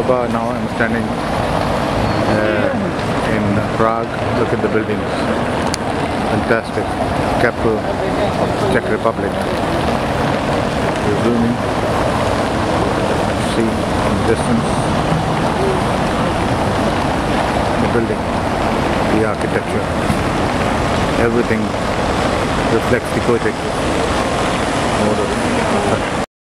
Now I'm standing in Prague. Look at the buildings. Fantastic. Capital of Czech Republic. We're zooming. See in the distance the building, the architecture. Everything reflects the Goethe model.